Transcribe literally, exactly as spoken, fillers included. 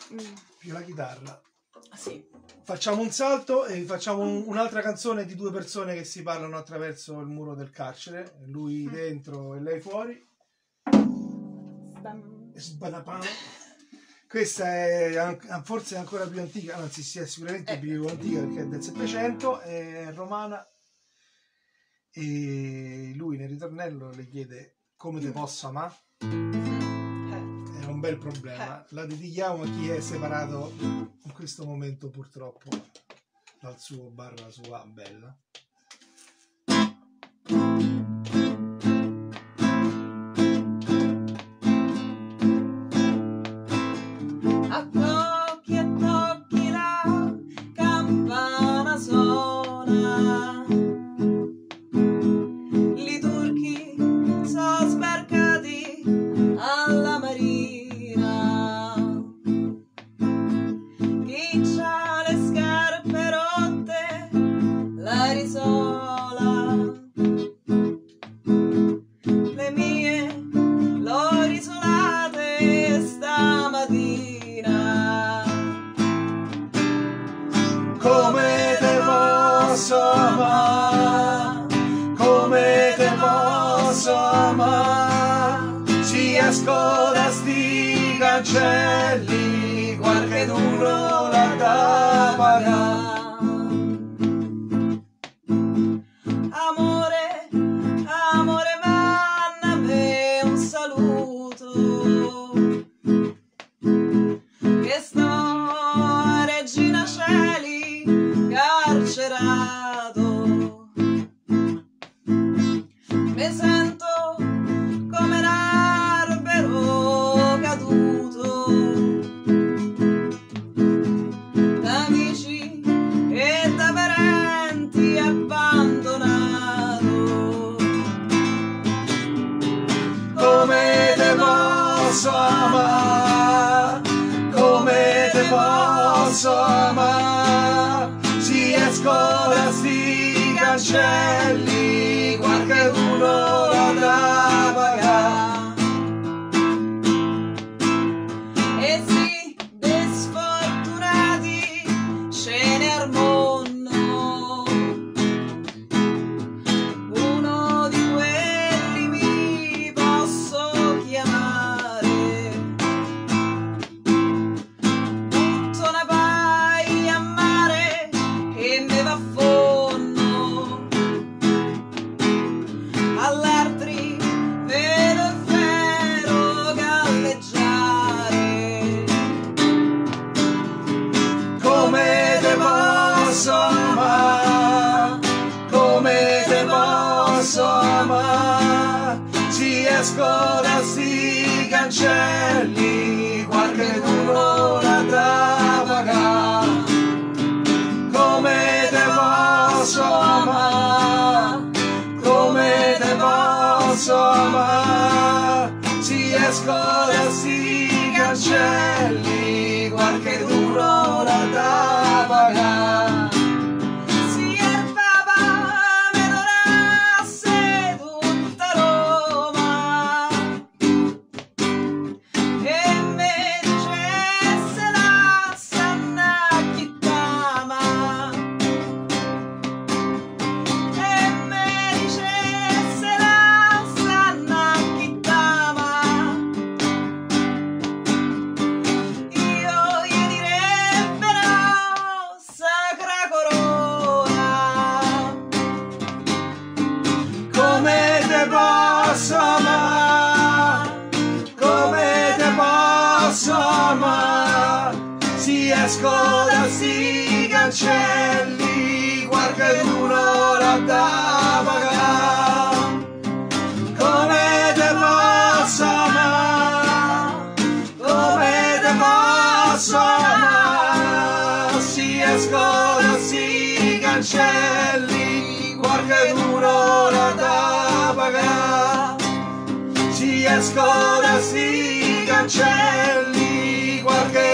Mm. più la chitarra. Sì. Facciamo un salto e facciamo un, un'altra canzone di due persone che si parlano attraverso il muro del carcere, lui dentro e lei fuori. Sbadapano. Questa è an- forse ancora più antica, anzi sì, è sicuramente più antica perché è del Settecento, è romana, e lui nel ritornello le chiede come te posso amare. È un bel problema, la dedichiamo a chi è separato in questo momento purtroppo dal suo barra sua bella. A tocchi e tocchi la campana suona, li turchi sono sbarcati alla marina, chi c'ha le scarpe rotte la risola, le mie l'ho risolate stamattina. Come te posso amare, come te posso amare, ci esco da sti cancelli, qualcheduno la da pagare. Amore, amore, manna a me un saluto, che sto a Regina Coeli carcerato, mi sento come un albero caduto, da amici e da parenti abbandonato. Come te posso amare, come te posso amare, ci esco da sti cancelli, qualcheduno la da pagare. E sì, dei sfortunati ce ne al mondo, uno di quelli mi posso chiamare, butto una paia a mare e me va a fondo, all'altri vedo il ferro galleggiare. Come te posso amare, come te posso amare, ci esco da sti cancelli, qualcheduno la da pagare. Come te posso amare, come te posso amare, ci esco da sti cancelli, qualcheduno la da pagare. Se il Papa me donasse tutta Roma e me dicesse la sanna chittama, e me dicesse la sanna chittama, io gli direbbe no, sacra corona. Come te posso amare, come te posso amare, si esco da sti cancelli, qualcheduno la da pagare. Come te posso amare, come te posso amare, si esco da sti cancelli, qualcheduno la da pagare. Ci esco da sti cancelli, qualche